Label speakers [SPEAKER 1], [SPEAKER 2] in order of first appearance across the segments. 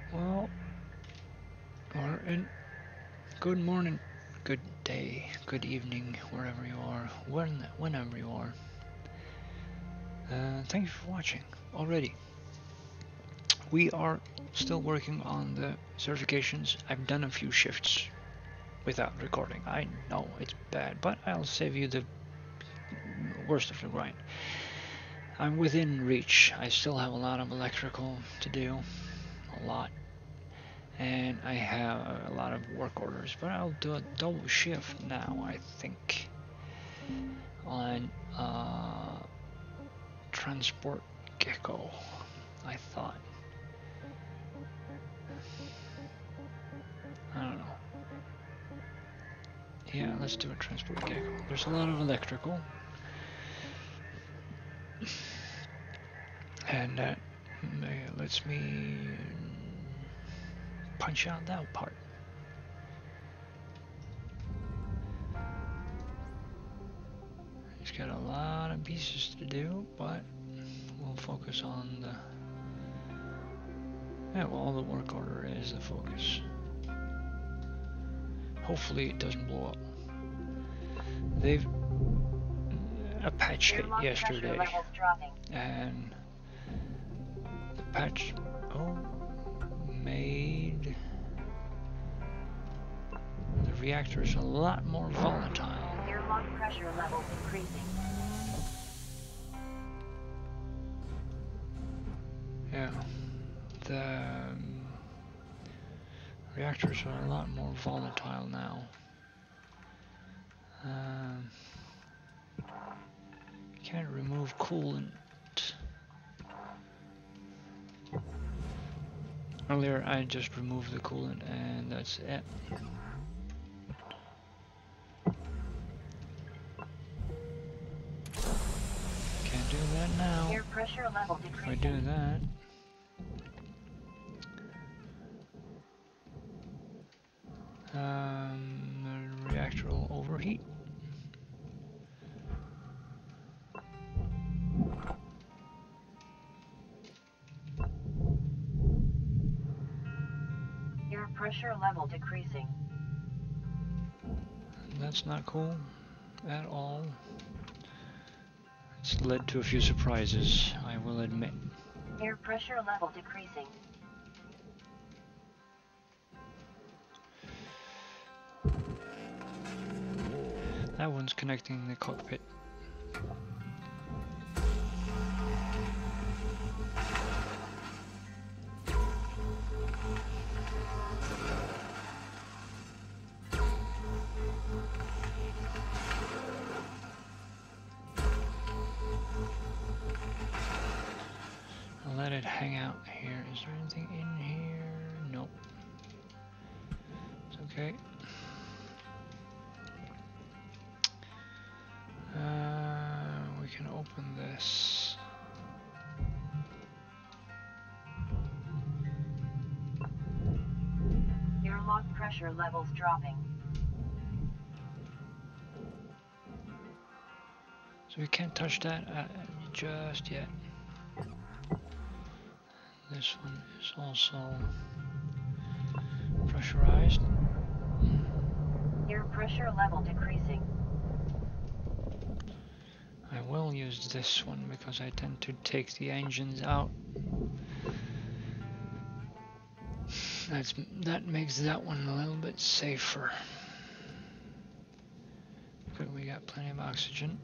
[SPEAKER 1] Well, we're in. Good morning, good day, good evening, wherever you are, whenever you are. Thank you for watching already. We are still working on the certifications. I've done a few shifts without recording. I know it's bad, but I'll save you the worst of the grind. I'm within reach. I still have a lot of electrical to do, a lot. And I have a lot of work orders, but I'll do a double shift now, I think, on transport gecko, I thought. I don't know. Yeah, let's do a transport gecko. There's a lot of electrical, and that lets me punch out that part. He's got a lot of pieces to do, but we'll focus on the... Yeah, well, the work order is the focus. Hopefully it doesn't blow up. They've... A patch hit yesterday, and the patch made the reactors a lot more volatile.
[SPEAKER 2] Airlock pressure levels increasing.
[SPEAKER 1] Yeah, the reactors are a lot more volatile now. Can't remove coolant. Earlier I just removed the coolant and that's it. Can't do that now.
[SPEAKER 2] Air pressure level
[SPEAKER 1] If
[SPEAKER 2] decreasing.
[SPEAKER 1] I do that, the reactor will overheat.
[SPEAKER 2] Air pressure level decreasing.
[SPEAKER 1] That's not cool at all. It's led to a few surprises, I will admit.
[SPEAKER 2] Air pressure level decreasing.
[SPEAKER 1] That one's connecting the cockpit. I'll let it hang out here. Is there anything in here? Nope. It's okay. We can open this.
[SPEAKER 2] Airlock pressure levels dropping.
[SPEAKER 1] So we can't touch that just yet. This one is also pressurized.
[SPEAKER 2] Air pressure level decreasing.
[SPEAKER 1] I will use this one because I tend to take the engines out. That makes that one a little bit safer. Good, we got plenty of oxygen.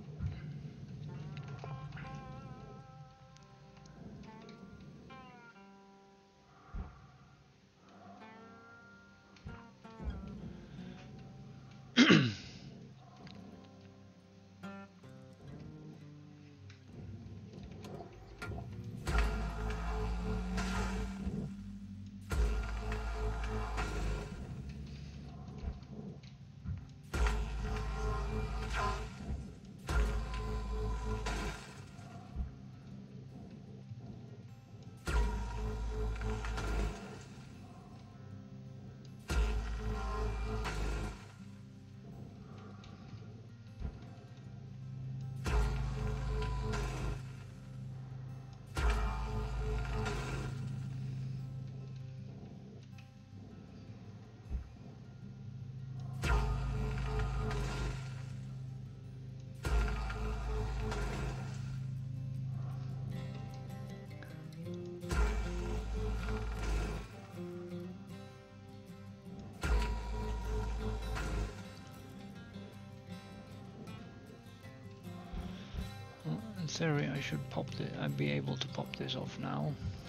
[SPEAKER 1] theory, I should pop the. I'd be able to pop this off now.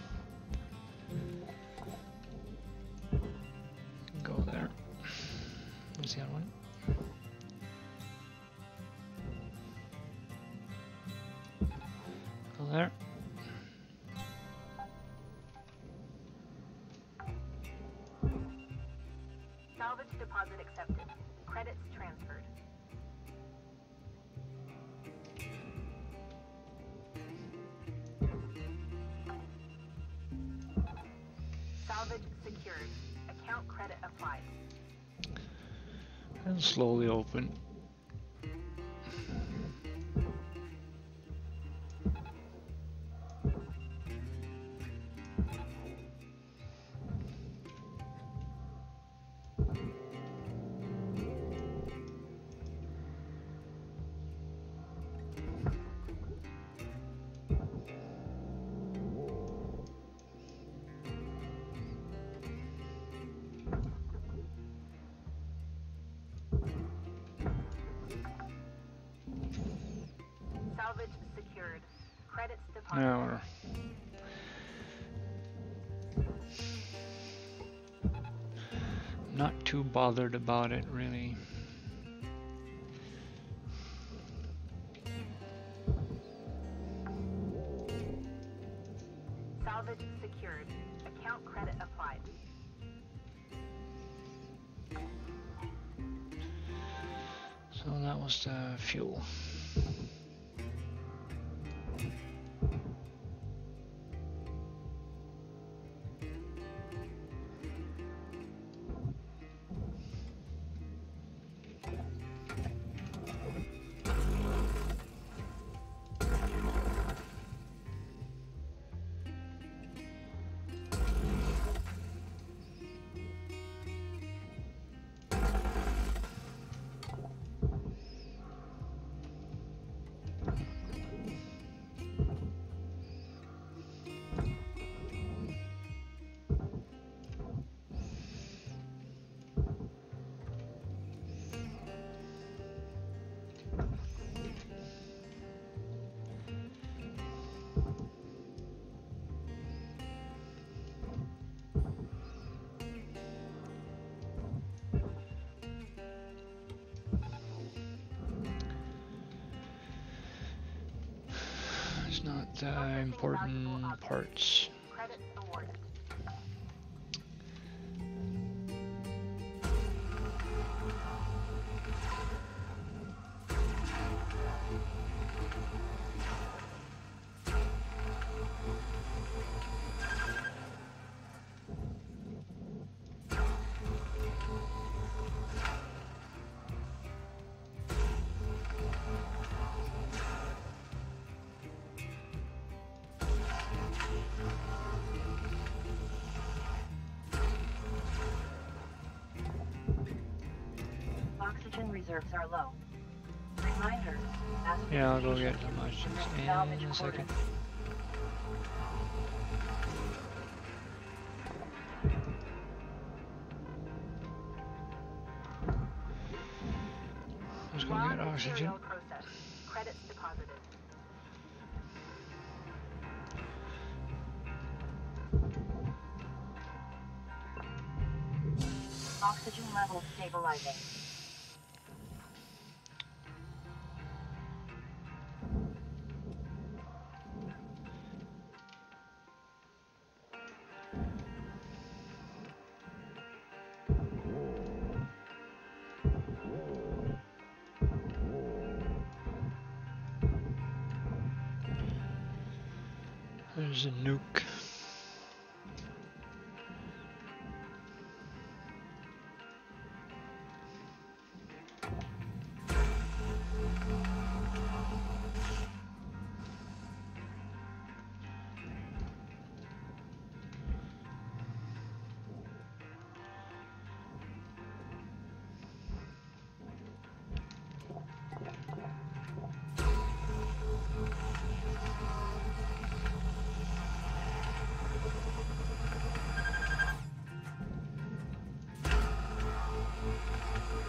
[SPEAKER 1] Go there. Where's the other one? Go there.
[SPEAKER 3] Salvage deposit accepted. Credits transferred. Salvage secured. Account credit applied.
[SPEAKER 1] And slowly open.
[SPEAKER 3] Salvage secured. Credits deposited.
[SPEAKER 1] Now we're not too bothered about it, really.
[SPEAKER 3] Salvage secured. Account credit applied.
[SPEAKER 1] So that was the fuel. It's not important parts.
[SPEAKER 3] Credits awarded.
[SPEAKER 2] Oxygen reserves are low. Reminder.
[SPEAKER 1] Yeah, I'll go get some options
[SPEAKER 2] Salvage
[SPEAKER 1] in a second.
[SPEAKER 2] quarters.
[SPEAKER 1] Let's go
[SPEAKER 3] Raw
[SPEAKER 1] get oxygen.
[SPEAKER 3] material processed. Credits deposited.
[SPEAKER 2] Oxygen levels stabilizing.
[SPEAKER 1] There's a nuke.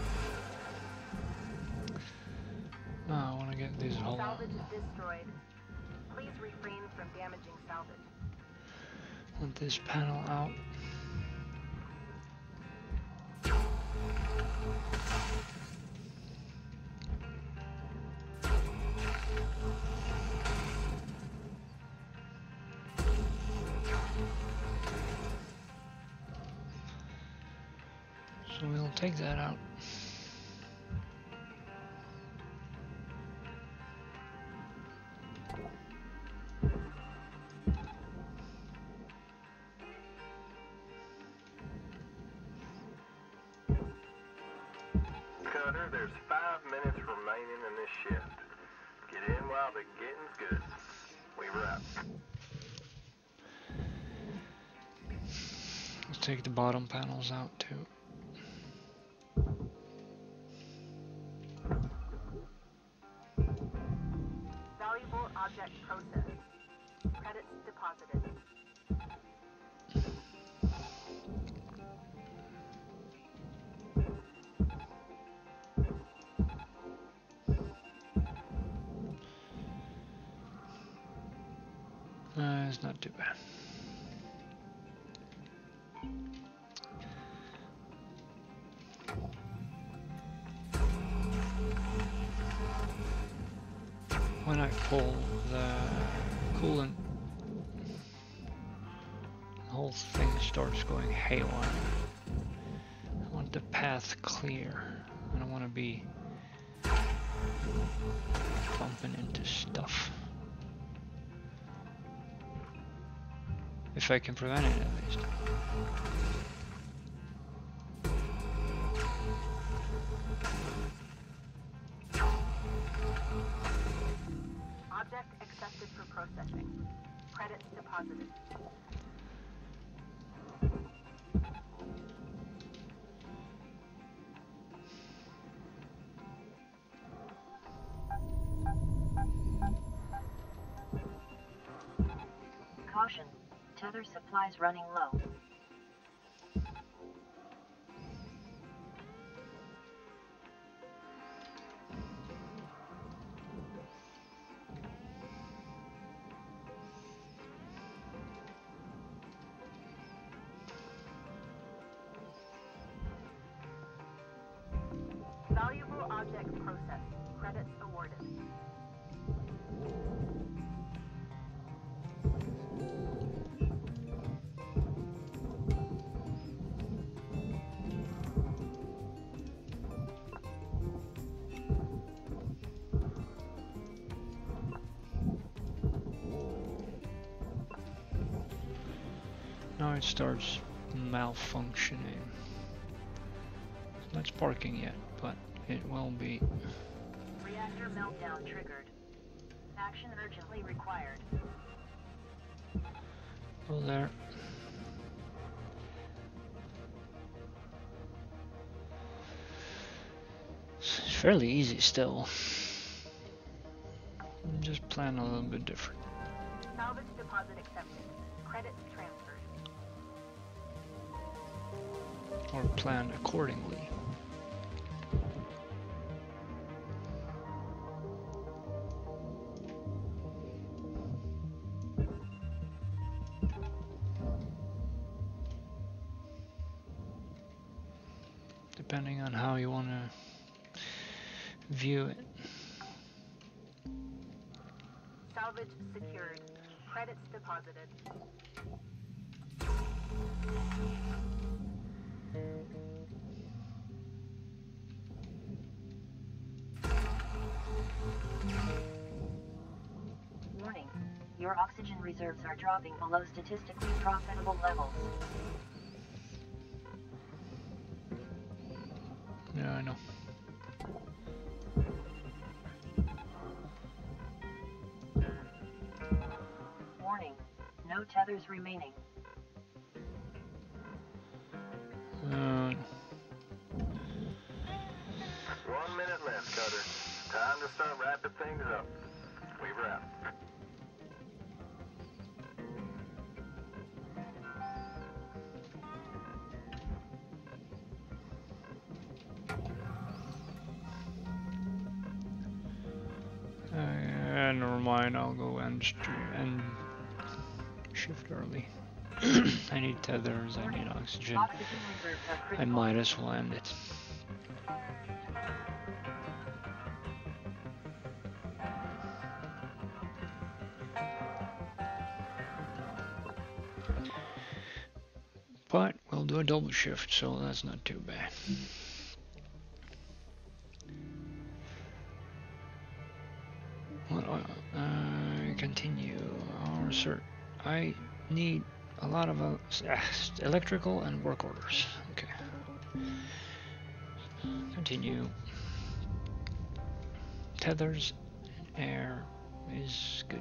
[SPEAKER 1] Now I want to get this whole.
[SPEAKER 3] Salvage destroyed. damaging salvage.
[SPEAKER 1] Want this panel out. So we'll take that out.
[SPEAKER 4] Cutter, there's 5 minutes remaining in this shift. Get in while the getting's good. We wrap.
[SPEAKER 1] Let's take the bottom panels out too.
[SPEAKER 3] Valuable object processed. Credits deposited.
[SPEAKER 1] It's not too bad. When I pull the coolant, the whole thing starts going haywire. I want the path clear. I don't want to be bumping into stuff. If I can prevent it at least.
[SPEAKER 3] Object accepted for processing. Credits deposited.
[SPEAKER 2] Caution. Tether supplies running low.
[SPEAKER 3] Valuable object processed. Credits awarded.
[SPEAKER 1] Now it starts malfunctioning. It's not sparking yet, but it will be.
[SPEAKER 2] Reactor meltdown triggered. Action urgently required.
[SPEAKER 1] Oh, there. It's fairly easy still. Just plan a little bit different.
[SPEAKER 3] Salvage deposit accepted. Credits transferred.
[SPEAKER 1] Or plan accordingly. Depending on how you want to view it.
[SPEAKER 3] Salvage secured. Credits deposited.
[SPEAKER 2] Warning. Your oxygen reserves are dropping below statistically profitable levels.
[SPEAKER 1] Yeah, I know.
[SPEAKER 2] Warning. No tethers remaining.
[SPEAKER 4] 1 minute left, Cutter. Time to start wrapping things up. We wrap.
[SPEAKER 1] Never mind, I'll go end shift early. I need tethers, I need oxygen.
[SPEAKER 2] Oxygen reserves are
[SPEAKER 1] I
[SPEAKER 2] critical.
[SPEAKER 1] might as well end it. But we'll do a double shift, so that's not too bad. Well, continue our search. I need a lot of electrical and work orders. Okay. Continue. Tethers, air is good.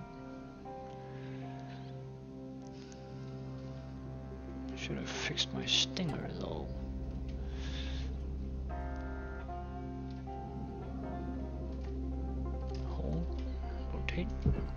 [SPEAKER 1] Should have fixed my stinger though. Hold, rotate.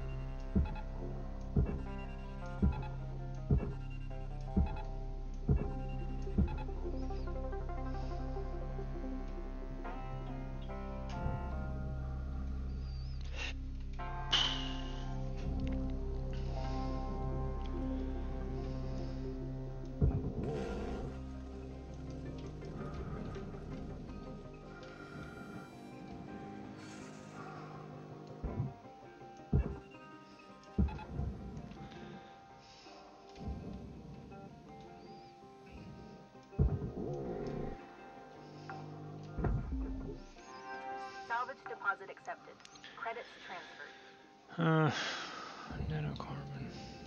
[SPEAKER 3] Salvage deposit accepted. Credits transferred.
[SPEAKER 1] Nanocarbon.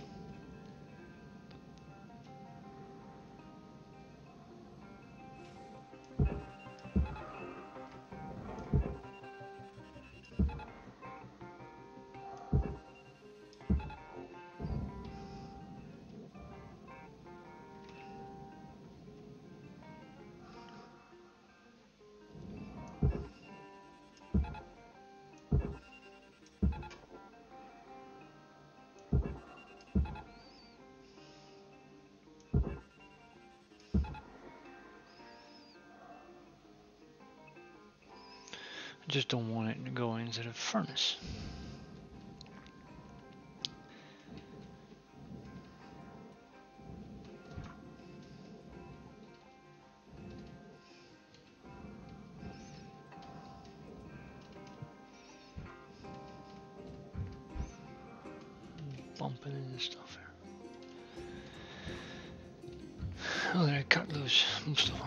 [SPEAKER 1] I just don't want it to go into the furnace. Bumping into stuff here. Oh, they cut loose most of them.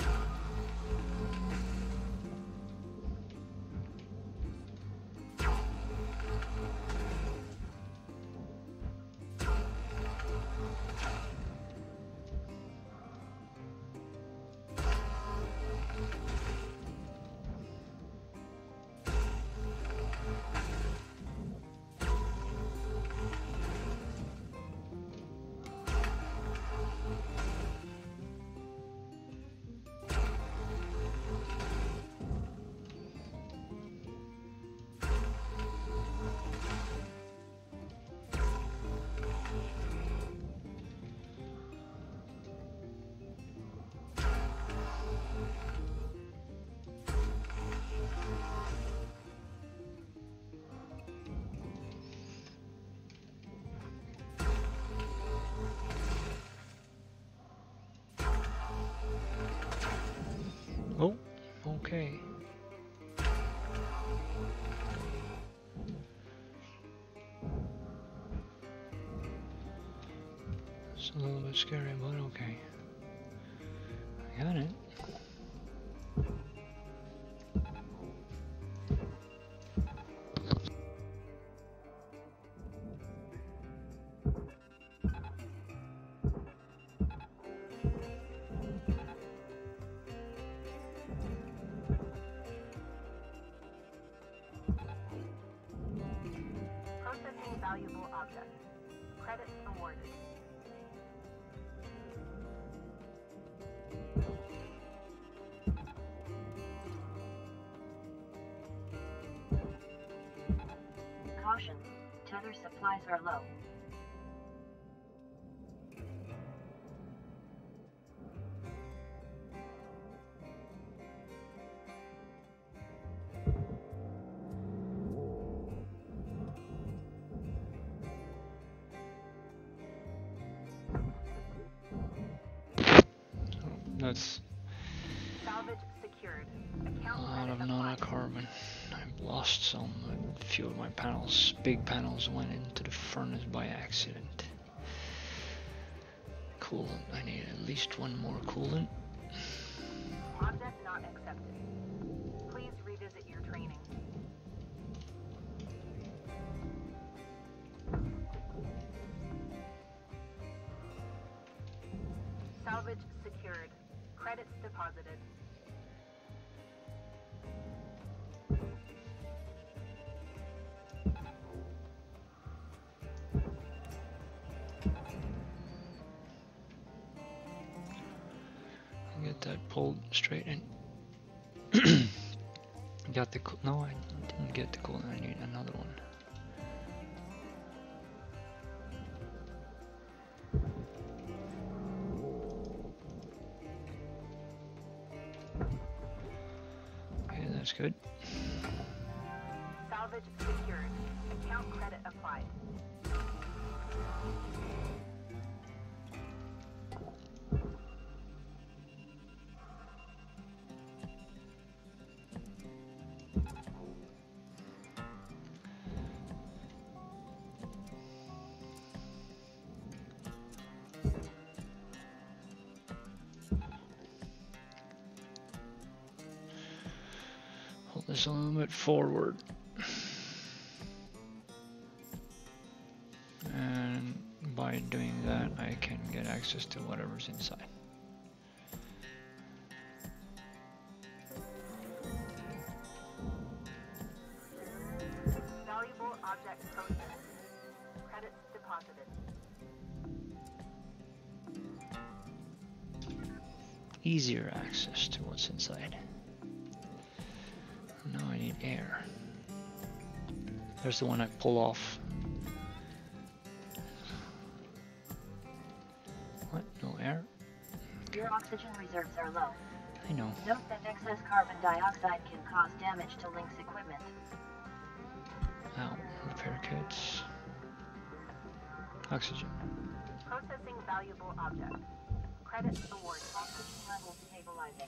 [SPEAKER 1] Oh, okay. It's a little bit scary, but okay. I got it.
[SPEAKER 3] Processing valuable objects. Credits awarded.
[SPEAKER 2] Caution. Tether supplies are low.
[SPEAKER 1] That's
[SPEAKER 3] Salvage secured.
[SPEAKER 1] a
[SPEAKER 3] Account
[SPEAKER 1] lot
[SPEAKER 3] credit
[SPEAKER 1] of
[SPEAKER 3] applied.
[SPEAKER 1] non-carbon. I've lost some. A few of my panels, big panels, went into the furnace by accident. Coolant. I need at least one more coolant.
[SPEAKER 3] Object not accepted. Please revisit your training. Salvage secured. Credits deposited.
[SPEAKER 1] Get that pulled straight in. Got the no, I didn't get the coolant. I need another one. Okay, that's good.
[SPEAKER 3] Salvage secured. Account credit applied.
[SPEAKER 1] Hold this a little bit forward. And by doing that, I can get access to whatever's inside.
[SPEAKER 3] Valuable object processed. Credits deposited.
[SPEAKER 1] Easier access to what's inside. Now I need air. There's the one I pull off. What? No air?
[SPEAKER 2] Your oxygen reserves are low.
[SPEAKER 1] I know.
[SPEAKER 2] Note that excess carbon dioxide can cause damage to LYNX equipment.
[SPEAKER 1] Ow. Repair kits. Oxygen.
[SPEAKER 3] Processing valuable object. Credits awarded.
[SPEAKER 2] Oxygen levels stabilizing.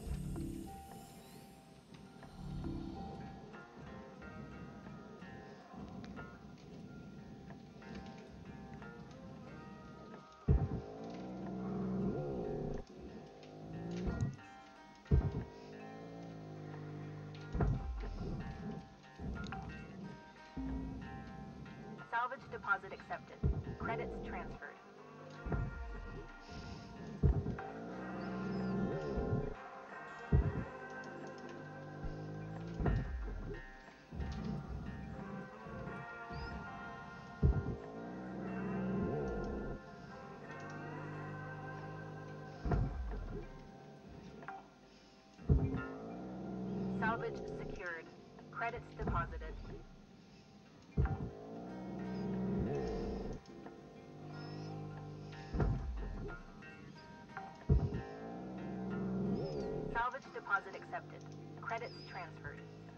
[SPEAKER 3] Salvage deposit accepted. Credits transferred. Salvage secured. Credits deposited. Salvage deposit accepted. Credits transferred.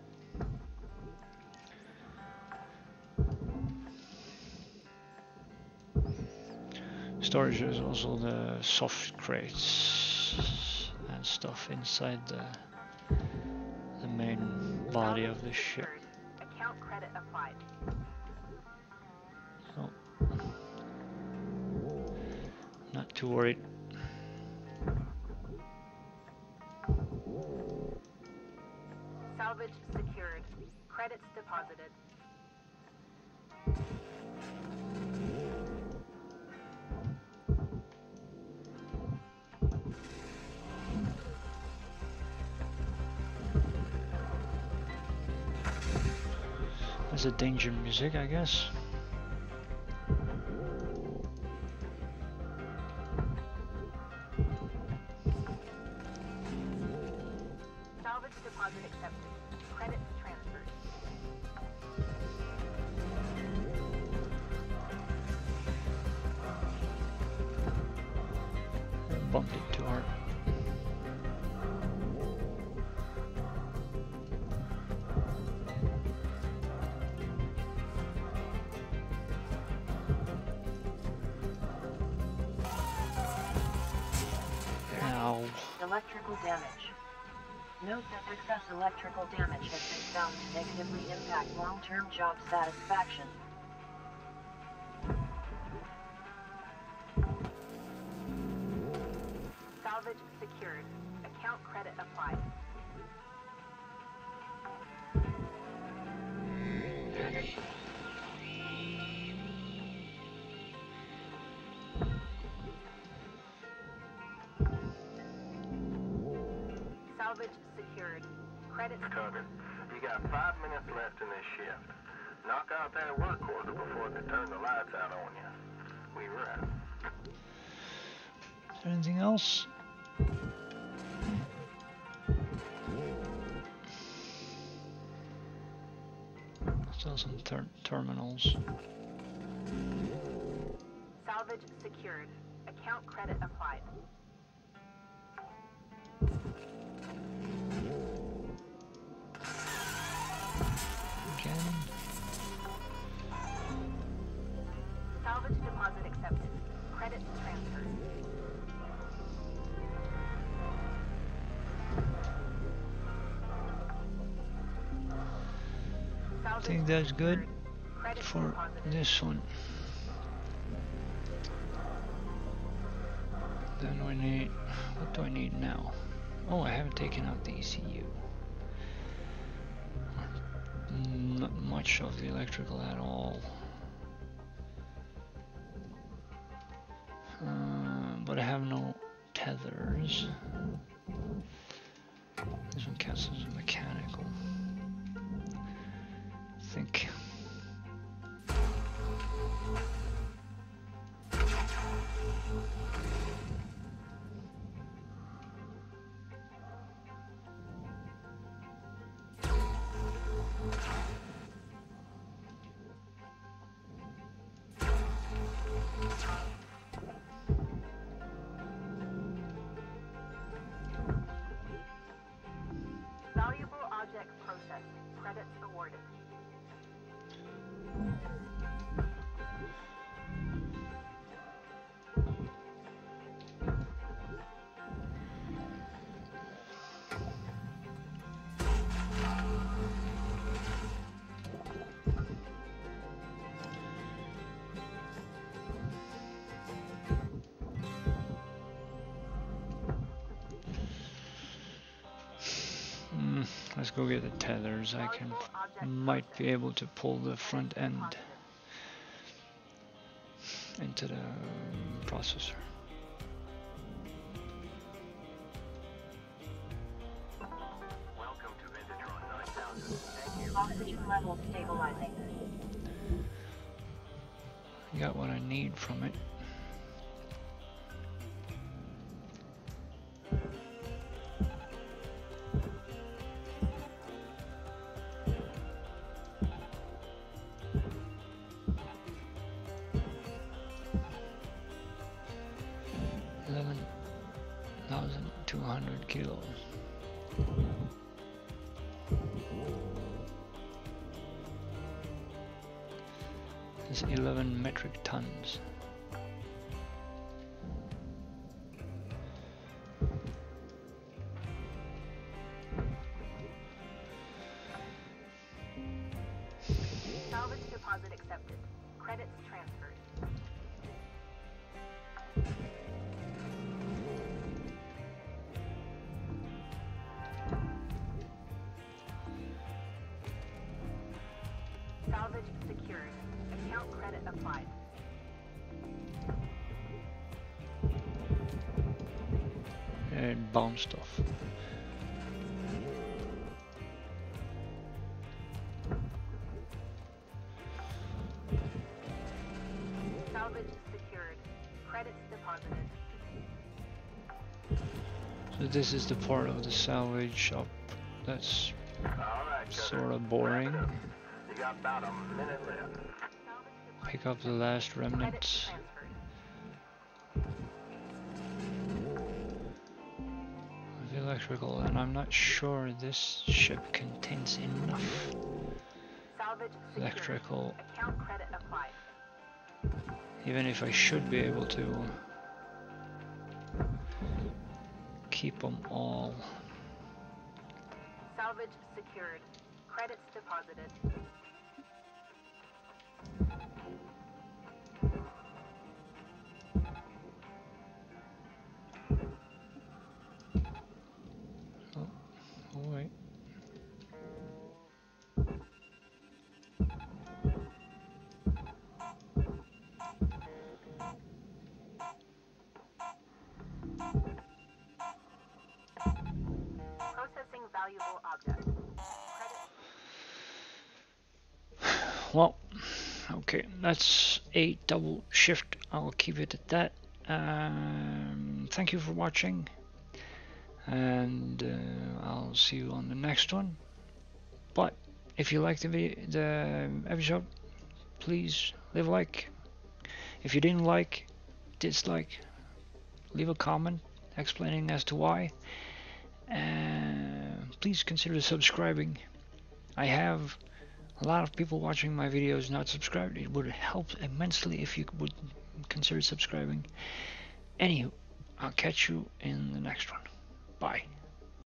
[SPEAKER 1] Storage is also the soft crates and stuff inside the main body
[SPEAKER 3] Salvage
[SPEAKER 1] of the ship.
[SPEAKER 3] secured. Account credit applied.
[SPEAKER 1] So, not too worried.
[SPEAKER 3] Salvage secured. Credits deposited.
[SPEAKER 1] There's a danger music, I guess.
[SPEAKER 3] Salvage deposit accepted. Credits transferred.
[SPEAKER 1] Bumped it too hard. Ow.
[SPEAKER 2] electrical damage. Note that excess electrical damage has been found to negatively impact long-term job satisfaction.
[SPEAKER 3] Salvage secured. Account credit applied. Salvage secured. Credit
[SPEAKER 4] Tucker, you got 5 minutes left in this shift. Knock out that work order before they turn the lights out on you. We rest.
[SPEAKER 1] Is there anything else? Still some terminals.
[SPEAKER 3] salvage secured. Account credit applied.
[SPEAKER 1] Again.
[SPEAKER 3] Salvage deposit accepted. Credit transferred.
[SPEAKER 1] I think that's good
[SPEAKER 3] Credit
[SPEAKER 1] for
[SPEAKER 3] deposited.
[SPEAKER 1] this one. Then we need, what do I need now? Oh, I haven't taken out the ECU. Not much of the electrical at all. But I have no tethers. This one counts as a mechanical. I think.
[SPEAKER 3] Valuable object processed. Credits awarded.
[SPEAKER 1] Let's go get the tethers. I can might be able to pull the front end into the processor.
[SPEAKER 4] Welcome to Ventatron 9000. Thank you.
[SPEAKER 2] Oxygen levels stabilizing.
[SPEAKER 1] Got what I need from it. Kilos. That's 11 metric tons.
[SPEAKER 3] Salvage deposit accepted. Credits transferred. Salvage secured. Account credit applied.
[SPEAKER 1] And bomb stuff.
[SPEAKER 3] Salvage secured. Credits deposited.
[SPEAKER 1] So this is the part of the salvage shop that's
[SPEAKER 4] All right,
[SPEAKER 1] sort of boring.
[SPEAKER 4] Wrap it up. You got about a minute left.
[SPEAKER 1] Pick up the last remnants.
[SPEAKER 3] Credits transferred.
[SPEAKER 1] Of the electrical, and I'm not sure this ship contains enough
[SPEAKER 3] Salvage secured.
[SPEAKER 1] electrical,
[SPEAKER 3] Account credit applied.
[SPEAKER 1] even if I should be able to keep them all.
[SPEAKER 3] Salvage secured. Credits deposited.
[SPEAKER 1] Oh, wait.
[SPEAKER 3] Processing valuable object.
[SPEAKER 1] Well, okay, that's a double shift. I'll keep it at that. Thank you for watching, and I'll see you on the next one. But if you liked the episode, please leave a like. If you didn't like, dislike, leave a comment explaining as to why. Please consider subscribing. I have a lot of people watching my videos not subscribed. It would help immensely if you would consider subscribing. Anywho, I'll catch you in the next one. Bye.